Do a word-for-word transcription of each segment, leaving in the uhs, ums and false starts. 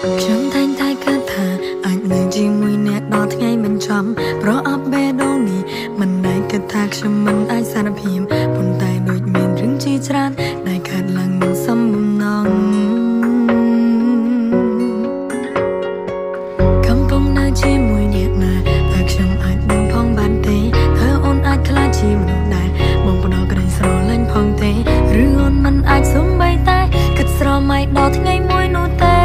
ខ្ញុំតែងតែគិតថាអាចនៅជាមួយអ្នកដល់ថ្ងៃមិនចំប្រអប់បេះដូងនេះមិនដែលគិតថាខ្ញុំមិនអាចសារភាពប៉ុន្តែដូចមានរឿងជាច្រើនដែលកើតឡើងនឹងសំបំណងកំពុងនៅជាមួយអ្នកណាតែខ្ញុំអាចដឹងផងបានទេតើអូនអាចខ្លាចជាមនុស្សដែលបងផ្ដោតក្តីស្រឡាញ់ផងទេឬអូនមិនអាចសុំបីតែគិតស្រមៃដល់ថ្ងៃមួយនោះទេ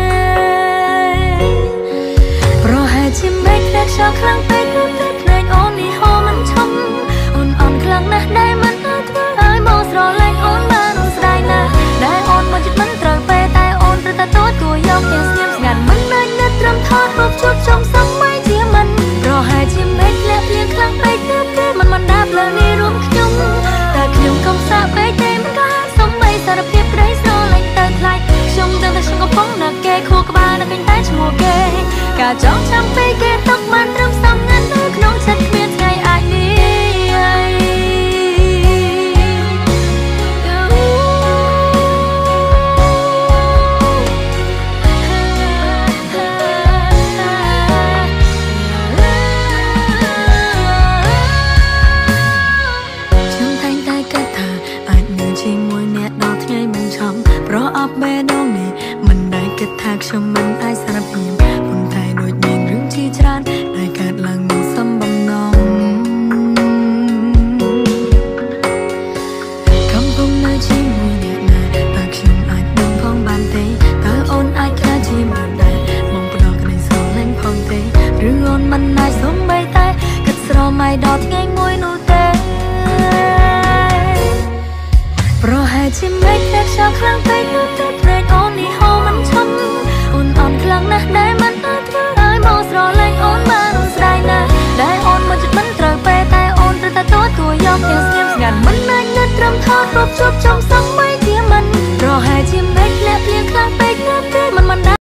ប្រហែលជាមិនដែលខ្យល់ខ្លាំងពេកគឺតែភ្នែកអូននេះហូរមិនឈប់អូនអន់ខ្លាំងណាស់ដែលមិនអាចធ្វើឲ្យមកស្រឡាញ់អូនបានអូនស្ដាយណាស់ដែលអូនមកចិត្តមិនត្រូវពេលតែអូនត្រូវតែទោះគួរយកទាំងស្ងៀមស្ងាត់មិនអាចនឹកត្រឹមថតរូបជួបជុំសម័យជាមិនប្រហែលជាមិនធ្លាក់ភ្លៀងខ្លាំងពេកគឺគេមិនមិនដាប់លើនេះរួមខ្ញុំតែខ្ញុំកុំសាកពេកទេមិនក៏ហាក់សម័យសារភាពក្តីស្រឡាញ់ទៅខ្លាចខ្ញុំដឹងតែខ្ញុំកំពុងនឹកគេខួរក្បាលនឹកឃើញតែឈ្មោះគេការចង់ចាំពេកគេទុកបានត្រឹមសំងាត់នៅក្នុងចិត្តគ្មានថ្ងៃអាចនេះជាមួយអ្នកដល់ថ្ងៃមិនឆំប្រអប់បេះដូងនេះមិនដែលគិតថាខ្ញុំមិនអាចសារភាពប៉ុន្តែដូចមានរឿងជាច្រើនដែលកើតឡើងនឹងសំបំណងកំពុងនៅជាមួយអ្នកណាតែខ្ញុំអាចដឹងផងបានទេតើអូនអាចខ្លាចជាមនុស្សដែលបងផ្ដោតក្តីស្រឡាញ់ផងទេឬអូនមិនអាចសុំបីតែគិតស្រមៃដល់ថ្ងៃមួយនោះទេប្រហែលជាមិនដែលខ្យល់ខ្លាំងពេកគឺតែភ្នែកអូននេះហូរមិនឈប់អូនអន់ខ្លាំងណាស់ដែលមិនអាចធ្វើឲ្យមកស្រឡាញ់អូនបានអូនស្ដាយណាស់ដែលអូនមកចិត្តមិនត្រូវពេលតែអូនត្រូវតែទោះគួរយកទាំងស្ងៀមស្ងាត់មិនអាចនឹកត្រឹមថតរូបជួបជុំសម័យជាមិនប្រហែលជាមិនធ្លាក់ភ្លៀងខ្លាំងពេកគឺគេមិនមិន